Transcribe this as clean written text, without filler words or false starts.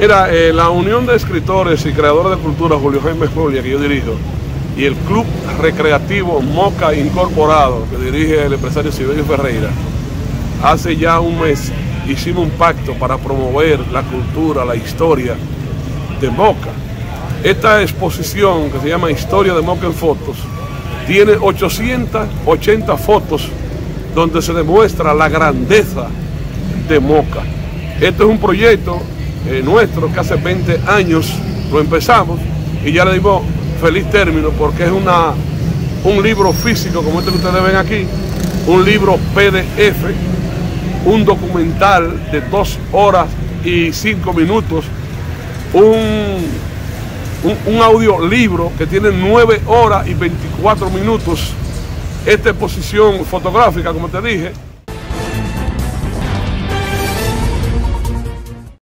Mira, la Unión de Escritores y Creadores de Cultura Julio Jaime Escolia, que yo dirijo, y el Club Recreativo Moca Incorporado, que dirige el empresario Silverio Ferreira, hace ya un mes hicimos un pacto para promover la cultura, la historia de Moca. Esta exposición, que se llama Historia de Moca en Fotos, tiene 880 fotos donde se demuestra la grandeza de Moca. Este es un proyecto nuestro que hace 20 años lo empezamos y ya le dimos feliz término porque es un libro físico como este que ustedes ven aquí, un libro PDF, un documental de 2 horas y 5 minutos, un audiolibro que tiene 9 horas y 24 minutos, esta exposición fotográfica, como te dije.